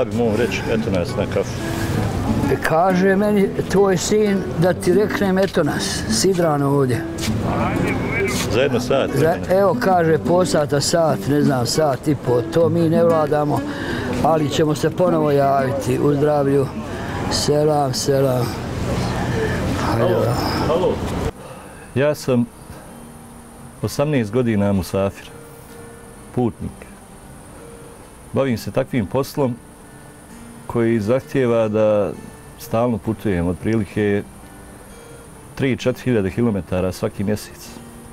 babi mom reći, eto nas na kafu. Kaže meni tvoj sin da ti reknem eto nas, Sidrano ovdje. Za jedno sat? Evo kaže po sat, ne znam, sat i po, to mi ne vladamo, ali ćemo se ponovo javiti u zdravlju. Selam. Halo. Ja sam 18 godina musafir, putnik. Bavim se takvim poslom koji zahtijeva da stalno putujem, otprilike 3-4 hiljade kilometara svaki mjesec.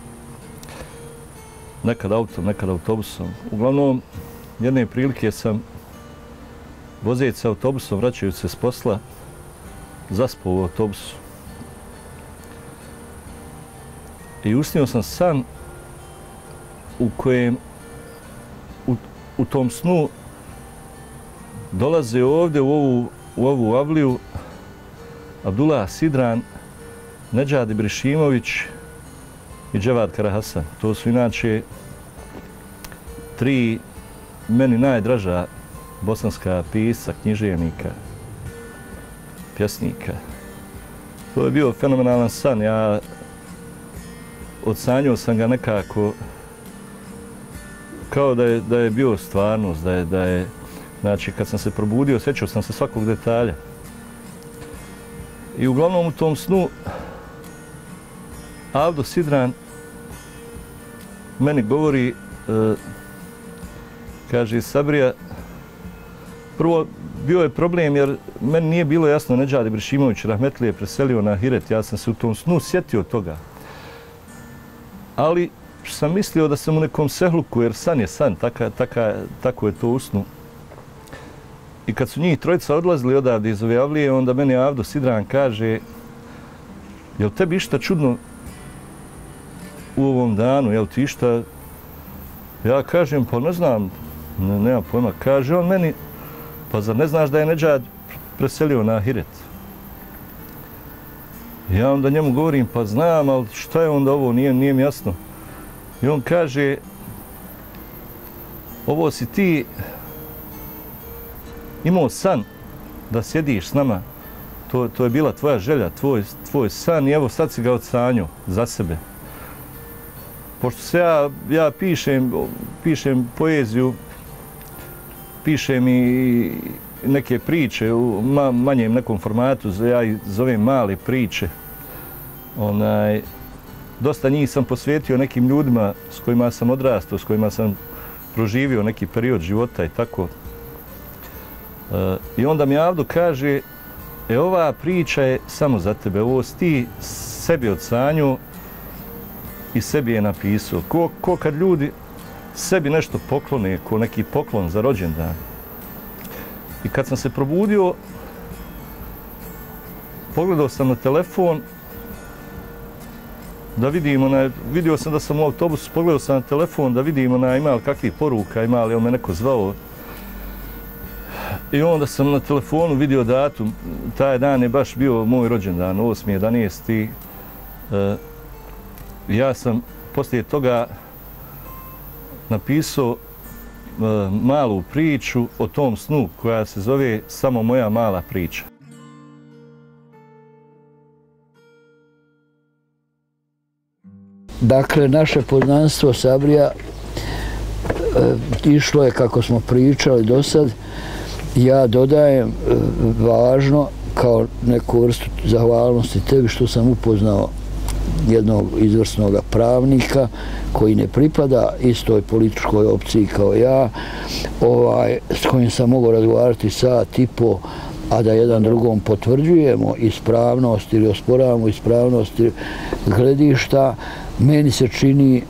Nekad autom, nekad autobusom. Uglavnom, jedne prilike sam vozeći se autobusom, vraćajući se s posla, zaspao u autobusu. I usnio sam san u kojem u tom snu dolaze ovdje u ovu avliju Abdullah Sidran, Nedžad Ibrešimović i Dževad Karahasan. To su inače 3 meni najdraža bosanska pisca, književnika, pjesnika. To je bio fenomenalan san. Ja odsanjao sam ga nekako kao da je bio stvarnost, da je znači, kad sam se probudio, sjećao sam se svakog detalja. I uglavnom u tom snu Avdo Sidran meni govori, kaže, Sabrija, prvo bio je problem jer meni nije bilo jasno, Nedžad Ibrešimović rahmetli je preselio na Ahiret, ja sam se u tom snu sjetio toga. Ali sam mislio da sam u nekom sehluku, jer san je san, tako je to u snu. I kad su njih trojica odlazili odavde iz ove avlije, onda meni Avdo Sidran kaže, jel tebi išta čudno u ovom danu, jel ti išta? Ja kažem, pa ne znam, nema pojma. Kaže on meni, pa zar ne znaš da je Nedžad preselio na Ahiret? Ja onda njemu govorim, pa znam, ali šta je onda ovo, nije mi jasno. I on kaže, ovo si ti imao san da sjediš s nama. To je bila tvoja želja, tvoj san i evo sad si ga odsanjao za sebe. Pošto se ja pišem poeziju, pišem i neke priče u manjem nekom formatu, ja ih zovem male priče. Dosta njih sam posvetio nekim ljudima s kojima sam odrastao, s kojima sam proživio neki period života i tako. I onda mi Avdo kaže, ova priča je samo za tebe, ovo si ti sebi odsanjao i sebi je napisao. Ko kad ljudi sebi nešto poklone, ko neki poklon za rođendan. I kad sam se probudio, pogledao sam na telefon da vidio sam da sam u autobusu, pogledao sam na telefon da vidim ima li kakvih poruka, ima li me neko zvao. I onda sam na telefonu vidio datum, taj dan je baš bio moj rođendan, 8.11. Ja sam poslije toga napisao malu priču o tom snu koja se zove Samo moja mala priča. Dakle, naše poznanstvo Sabrija išlo je kako smo pričali do sad. Ja dodajem važno kao neku vrstu zahvalnosti tebi što sam upoznao jednog izvrsnog pravnika koji ne pripada istoj političkoj opciji kao ja, s kojim sam mogao razgovarati sat i po, a da jedan drugom potvrđujemo ispravnost ili osporavamo ispravnost gledišta. Meni se čini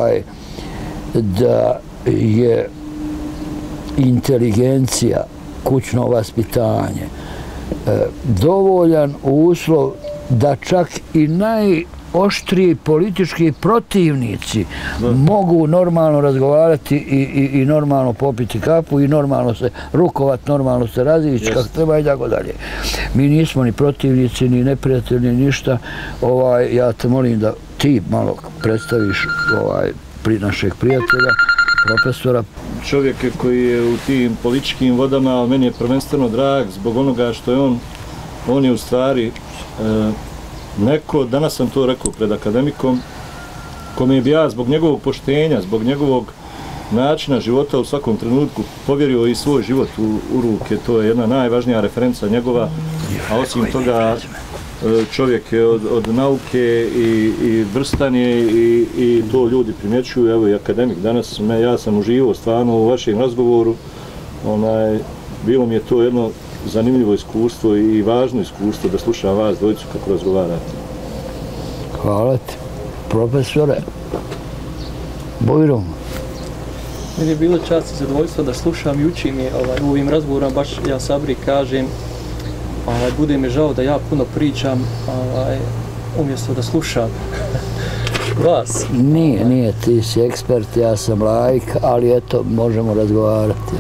da je inteligencija, kućno vaspitanje dovoljan uslov da čak i najoštriji politički protivnici mogu normalno razgovarati i normalno popiti kapu i normalno se rukovati, normalno se razići kako treba i tako dalje. Mi nismo ni protivnici, ni neprijatelji, ni ništa. Ja te molim da ti malo predstaviš našeg prijatelja profesora. Čovjek koji je u tim političkim vodama, meni je prvenstveno drag zbog onoga što je on je u stvari neko, danas sam to rekao pred akademikom, kome bi ja zbog njegovog poštenja, zbog njegovog načina života u svakom trenutku povjerio i svoj život u ruke. To je jedna najvažnija referenca njegova, a osim toga čovjek je od nauke i vrstan je i to ljudi primjećuju. Evo i akademik danas, ja sam uživao stvarno u vašem razgovoru. Bilo mi je to jedno zanimljivo iskustvo i važno iskustvo da slušam vas dvojicu kako razgovarate. Hvala ti, profesore. Bojrom. Meni je bilo čast i zadovoljstvo da slušam i učim je u ovim razgovorima, baš ja Sabri kažem, bude mi žao da ja puno pričam umjesto da slušam vas. Nije, ti si ekspert, ja sam laik, ali eto, možemo razgovarati.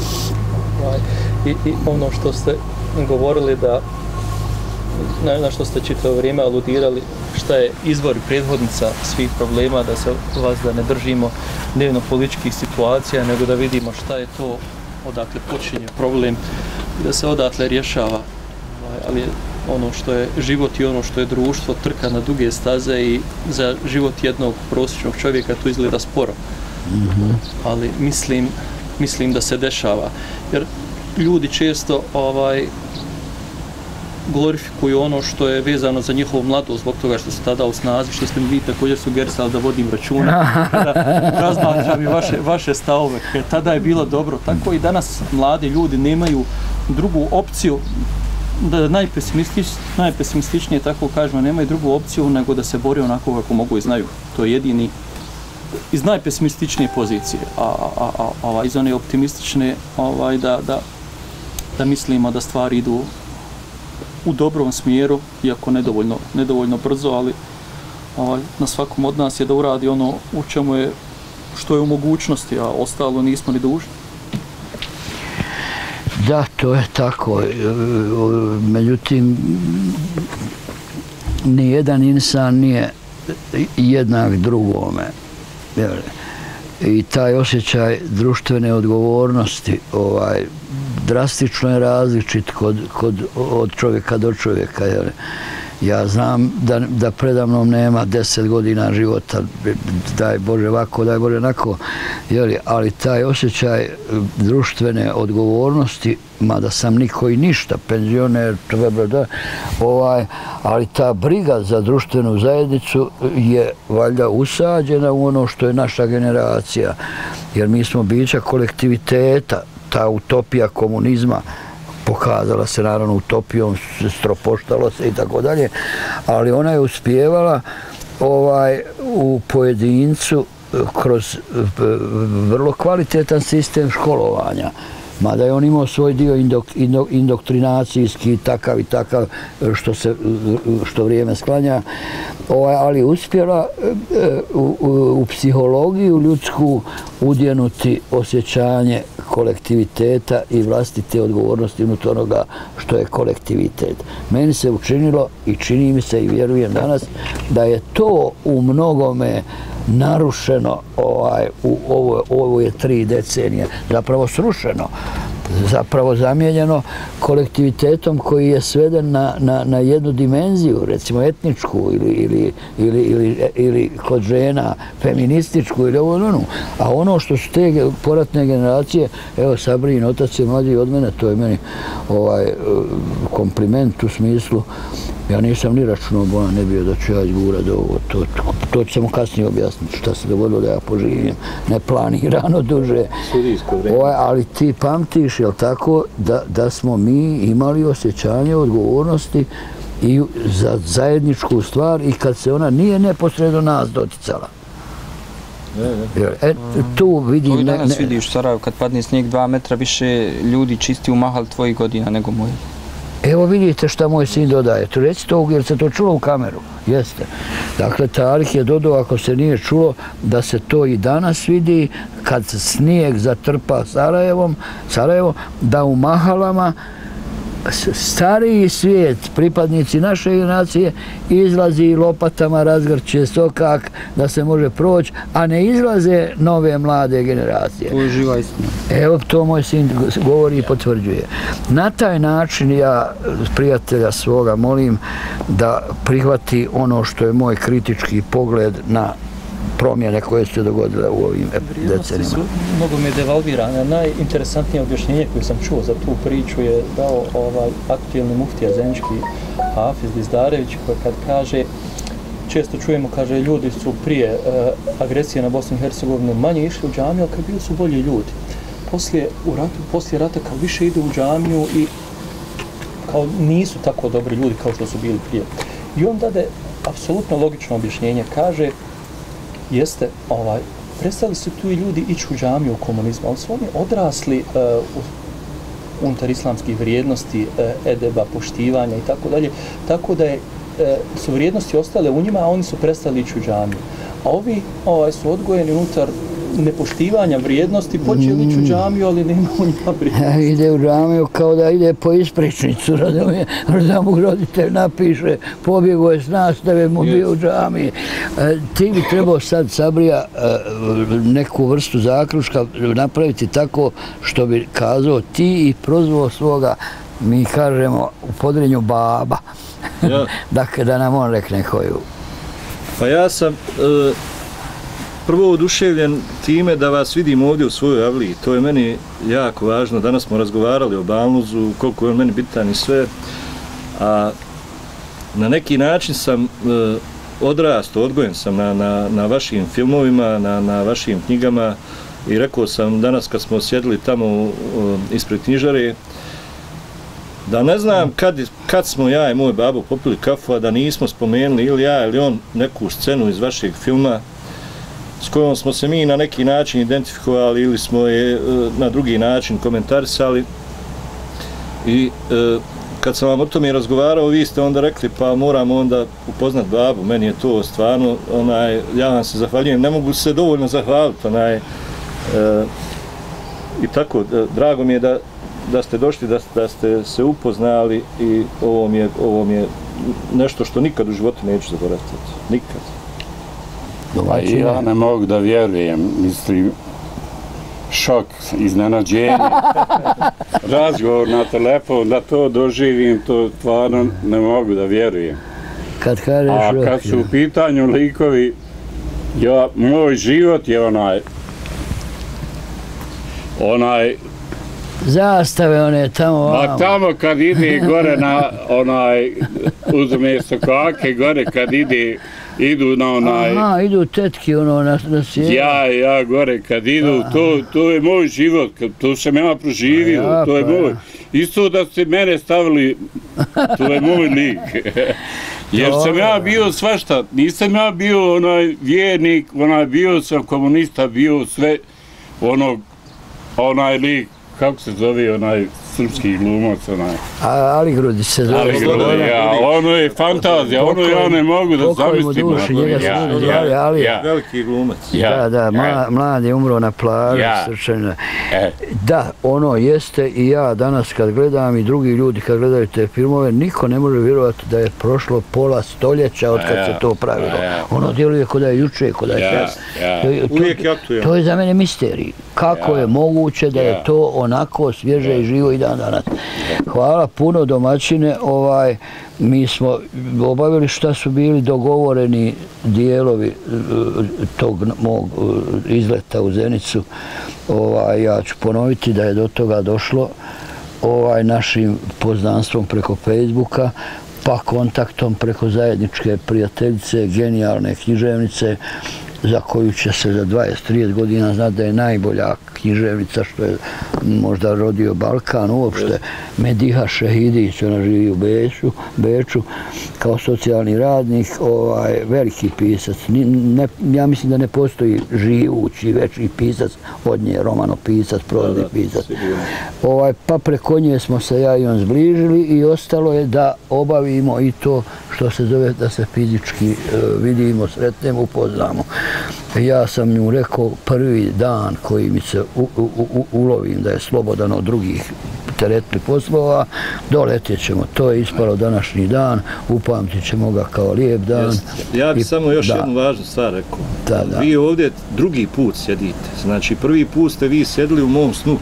I ono što ste govorili da, na što ste čitavo vrijeme aludirali, šta je izvor i prethodnica svih problema, da se vas da ne držimo dnevno političkih situacija, nego da vidimo šta je to, odakle počinje problem, da se odatle rješava. Ali ono što je život i ono što je društvo trka na duge staze i za život jednog prosječnog čovjeka to izgleda sporo. Ali mislim da se dešava. Jer ljudi često glorifikuju ono što je vezano za njihovu mladost, zbog toga što su tada u snazi, što ste mi vi također sugerisali da vodim računa, da razmatram i vaše stavove. Tada je bilo dobro. Tako i danas mladi ljudi nemaju drugu opciju, da najpesimističnije tako kažemo, nemaju drugu opciju nego da se bore onako kako mogu i znaju. To je jedini iz najpesimističnije pozicije, a iz one optimistične da mislimo da stvari idu u dobrom smjeru, iako nedovoljno brzo, ali na svakom od nas je da uradi ono u čemu je, što je u mogućnosti, a ostalo nismo ni dužni. Da, to je tako. Međutim, nijedan insan nije jednak drugome. I taj osjećaj društvene odgovornosti drastično je različit od čovjeka do čovjeka. Ja znam da predamnom nema 10 godina života, daj Bože ovako, daj Bože onako, ali taj osjećaj društvene odgovornosti, mada sam niko i ništa, penzioner, ali ta briga za društvenu zajednicu je valjda usađena u ono što je naša generacija, jer mi smo bića kolektiviteta. Ta utopija komunizma pokazala se naravno utopijom, stropoštalo se i tako dalje, ali ona je uspijevala u pojedincu kroz vrlo kvalitetan sistem školovanja. Mada je on imao svoj dio indoktrinacijski, takav i takav, što vrijeme sklanja, ali uspjela u psihologiju ljudsku udjenuti osjećanje kolektiviteta i vlastite odgovornosti unutar onoga što je kolektivitet. Meni se učinilo i čini mi se i vjerujem danas da je to u mnogome narušeno u ove 3 decenije, zapravo srušeno, zapravo zamijenjeno kolektivitetom koji je sveden na jednu dimenziju, recimo etničku ili kod žena feminističku ili onu. A ono što su te poratne generacije, evo Sabrin, otac je mlađi od mene, to je meni kompliment u smislu, ja nisam ni računao, bolan ne bio da ću ja izgurat ovo, to ću samo kasnije objasniti šta se dogodilo da ja poživim neplanirano duže. Ali ti pamtiš, jel tako, da smo mi imali osjećanje odgovornosti i za zajedničku stvar i kad se ona nije neposredno nas doticala. Tu vidim... To i danas vidiš u Sarajevu, kad padne snijeg 2 metra, više ljudi čisti u mahal tvojih godina nego moji. Evo vidite šta moj sin dodaje. Reci to jer se to čulo u kameru. Jeste. Dakle, Tarih je dodao, ako se nije čulo, da se to i danas vidi kad snijeg zatrpa Sarajevo, da u mahalama stariji svijet, pripadnici naše generacije, izlazi lopatama, razgrće sokak da se može proći, a ne izlaze nove mlade generacije. To je živa istina. Evo, to moj sin govori i potvrđuje. Na taj način ja prijatelja svoga molim da prihvati ono što je moj kritički pogled na promjene koje su se dogodile u ovim decenijima. Mnogo mi je devalvirano. Najinteresantnije objašnjenje koje sam čuo za tu priču je dao aktuelni muftija zenički Hafiz Dizdarević, koji kad kaže, često čujemo, kaže, ljudi su prije agresije na Bosnu i Hercegovinu manje išli u džamiju, ali kad bili su bolji ljudi. Poslije rata kao više ide u džamiju i kao nisu tako dobri ljudi kao što su bili prije. I on dade apsolutno logično objašnjenje. Kaže, jeste, prestali su tu i ljudi ići u džamiju u komunizmu, ali su oni odrasli unutar islamskih vrijednosti, edeba, poštivanja i tako dalje, tako da su vrijednosti ostale u njima, a oni su prestali ići u džamiju. A ovi su odgojeni unutar nepoštivanja vrijednosti, počeli ići u džamiju, ali nema u njima vrijednosti. Ide u džamiju kao da ide po ispričnicu, razumije, da mu roditelj napiše, pobjegao je s nastave, mu bio u džamiji. Ti bi trebao sad, Sabrija, neku vrstu zaključka napraviti tako što bi kazao ti i prozvao svoga, mi kažemo, u Podrinju baba. Dakle, da nam on rekne koju. Pa ja sam prvo oduševljen time da vas vidim ovdje u svojoj avliji. To je meni jako važno. Danas smo razgovarali o Balnuzu, koliko je on meni bitan i sve. A na neki način sam odrastao, odgojen sam na vašim filmovima, na vašim knjigama i rekao sam danas kad smo sjedili tamo ispred knjižare da ne znam kad smo ja i moj babo popili kafu, a da nismo spomenuli ili ja ili on neku scenu iz vašeg filma s kojom smo se mi na neki način identifikovali ili smo je na drugi način komentarisali. I kad sam vam o tome razgovarao, vi ste onda rekli pa moramo onda upoznat babu, meni je to stvarno, ja vam se zahvaljujem, ne mogu se dovoljno zahvaliti, i tako, drago mi je da ste došli, da ste se upoznali i ovo mi je nešto što nikad u životu neću zaboraviti, nikad. Ja ne mogu da vjerujem, mislim, šok, iznenađenje, razgovor na telefon, da to doživim, to stvarno ne mogu da vjerujem. A kad su u pitanju likovi, moj život je onaj zastave one tamo. Ma tamo kad ide gore na uzme sokake gore kad idu na Aha, idu tetki na sjelu. Ja gore kad idu, to je moj život, to sam ja proživio, to je moj. Isto da ste mene stavili, to je moj lik. Jer sam ja bio svašta, nisam ja bio vjernik, bio sam komunista, bio sve onaj lik, kako se zove srpski glumac, Ali Grudić se zove. Ali Grudić, ono je fantazija, ono ja ne mogu da zamislim. Veliki glumac. Da, mlad je umro na plaži, srčano. Da, ono jeste i ja danas kad gledam i drugi ljudi kad gledaju te filmove, niko ne može vjerovati da je prošlo pola stoljeća od kad se to pravilo. Ono djeluje kod da je juče, kod da je uvijek je aktuelno. To je za mene misterij. Kako je moguće da je to onako svježe i živo i dan danas. Hvala puno domaćine. Mi smo obavili šta su bili dogovoreni dijelovi tog mog izleta u Zenicu. Ja ću ponoviti da je do toga došlo našim poznanstvom preko Facebooka, pa kontaktom preko zajedničke prijateljice, genijalne književnice, za koju će se za 20-30 godina znati da je najbolja književnica što je možda rodio Balkan uopšte. Mediha Šehidić, ona živi u Beču, kao socijalni radnik, veliki pisac. Ja mislim da ne postoji živući veći pisac od nje, romanopisac, prozni pisac. Pa preko nje smo se ja i on zbližili i ostalo je da obavimo i to što se zove da se fizički vidimo, sretnemo, upoznamo. Ja sam nju rekao prvi dan koji mi se ulovim da je slobodan od drugih teretili poslova, doletjet ćemo. To je ispalo današnji dan, upamtit ćemo ga kao lijep dan. Ja bih samo još jednu važnu stvar rekao. Vi ovdje drugi put sjedite. Znači, prvi put ste vi sjedili u mom snu.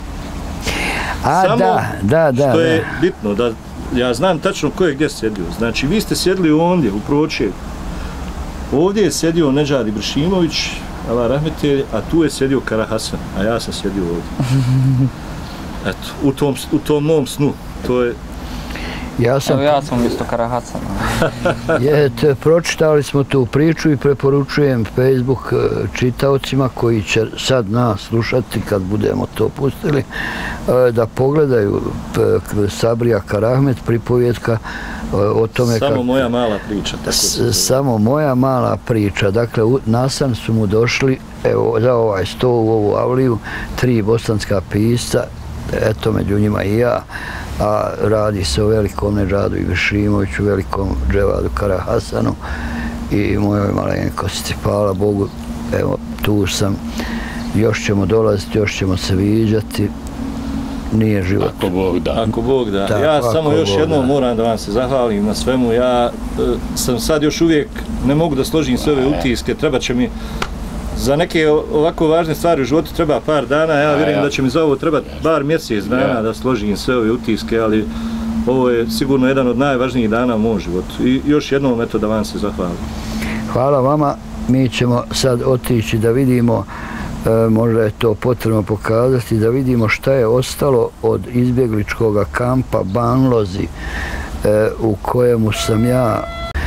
Što je bitno, da ja znam tačno ko je gdje sjedio. Znači, vi ste sjedili ovdje, u pročelju. Ovdje je sjedio Nedžad Ibršimović, Allah rahmetelj, a tu je sjedio Kara Hasan, a ja sam sjedio ovdje. Eto, u tom mom snu, to je... Ja sam umjesto Kara Hasana. Pročitali smo tu priču i preporučujem Facebook čitaocima koji će sad nas slušati kad budemo to pustili, da pogledaju Sabrija Karahmet, pripovjetka o tome... Samo moja mala priča. Samo moja mala priča. Dakle, nasan su mu došli, evo, za ovaj sto u ovu avliju, 3 bosanska pisca, eto, među njima i ja, a radi se o velikom Nedžadu Ibršimoviću, velikom Dževadu Kara Hasanu i mojoj malenkosti. Hvala Bogu, evo, tu sam. Još ćemo dolaziti, još ćemo se viđati. Nije život. Ako Bog da. Ako Bog da. Ja samo još jednom moram da vam se zahvalim na svemu. Ja sam sad još uvijek, ne mogu da složim sve ove utiske, treba će mi za neke ovako važne stvari u životu treba par dana, ja vjerujem da će mi za ovo trebati bar mjesec dana da složim sve ove utiske, ali ovo je sigurno jedan od najvažnijih dana u mom životu. I još jednom, eto, da vam se zahvalim. Hvala vama. Mi ćemo sad otići da vidimo, možda je to potrebno pokazati, da vidimo šta je ostalo od izbjegličkog kampa Banlozi, u kojemu sam ja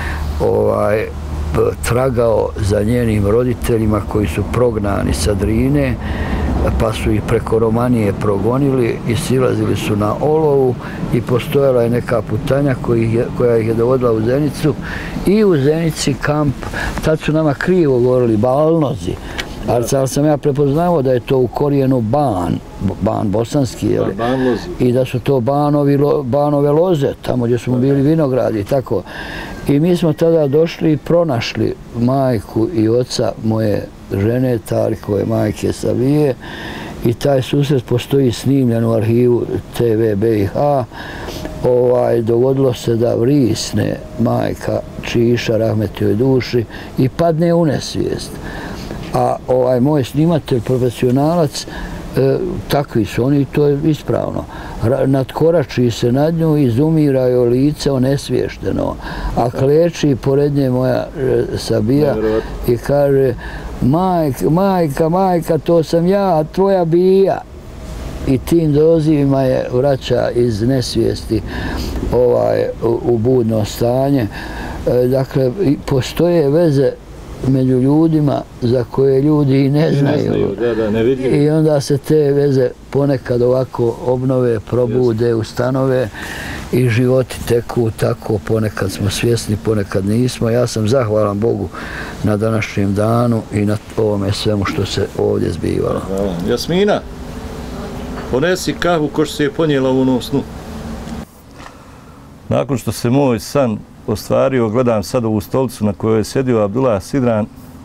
tragao za njenim roditeljima koji su prognani sa Drine, pa su ih preko Romanije progonili i silazili su na olovu i postojala je neka putanja koja ih je dovodila u Zenicu i u Zenici kamp, tad su nama krivo govorili Balnozi, ali sam ja prepoznao da je to u korijenu ban bosanski, i da su to Banove loze, tamo gdje smo bili vinogradi i tako. I mi smo tada došli i pronašli majku i oca moje žene, Tarikove majke Savije, i taj susret postoji snimljen u arhivu TV BiH. Dogodilo se da vrisne majka Čiša, rahmetljoj duši, i padne u nesvijest. A moj snimatelj, profesionalac, takvi su oni, to je ispravno. Nadkorači se nad nju, izumira joj lice onesvješteno, a kleči pored nje moja Sabija i kaže: majka, to sam ja, tvoja bija. I tim dozivima je vraća iz nesvijesti u budno stanje. Dakle, postoje veze među ljudima za koje ljudi i ne znaju. I onda se te veze ponekad ovako obnove, probude, ustanove i životi teku tako. Ponekad smo svjesni, ponekad nismo. Ja sam zahvalan Bogu na današnjem danu i na ovome svemu što se ovdje zbivalo. Jasmina, ponesi kahvu ko što se je ponijela u onom snu. Nakon što se moj san ostvario, gledam sad ovu stolicu na kojoj je sjedio Abdullah Sidran.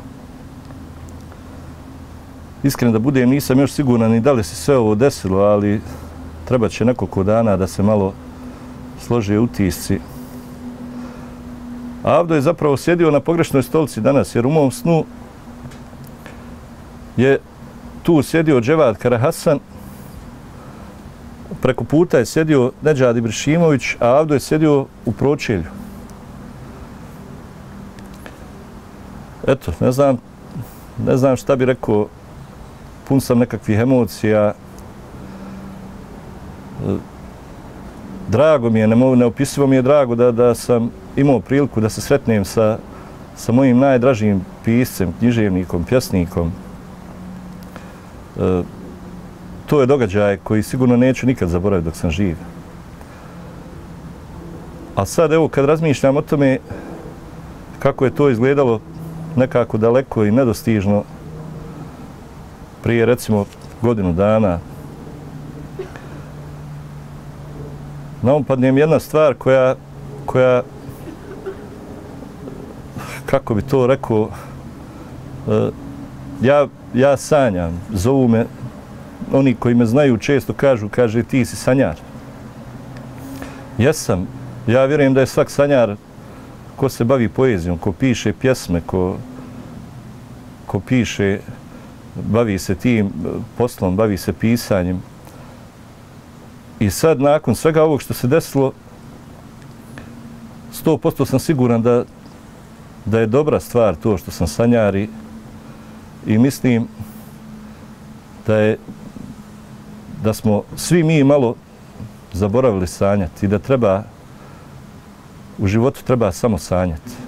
Iskreno da budem, nisam još siguran ni da li se sve ovo desilo, ali treba će nekoliko dana da se malo slože utisci. Abdo je zapravo sjedio na pogrešnoj stolici danas, jer u mom snu je tu sjedio Dževad Kara Hasan, preko puta je sjedio Nedžad Ibršimović, a Abdo je sjedio u pročelju. Eto, ne znam šta bi rekao, pun sam nekakvih emocija. Drago mi je, neopisivo mi je drago da sam imao priliku da se sretnem sa mojim najdražim piscem, književnikom, pjesnikom. To je događaj koji sigurno neću nikad zaboraviti dok sam živ. A sad, evo, kad razmišljam o tome kako je to izgledalo nekako daleko i nedostižno prije, recimo, godinu dana, na um padne mi jedna stvar koja, kako bi to rekao, ja sanjam, zovu me, oni koji me znaju često kaže ti si sanjar. Jesam. Ja vjerujem da je svak sanjar ko se bavi poezijom, ko piše pjesme, ko piše, bavi se tim poslom, bavi se pisanjem. I sad, nakon svega ovog što se desilo, 100% sam siguran da je dobra stvar to što sam sanjar i mislim da smo svi mi malo zaboravili sanjati i da u životu treba samo sanjati.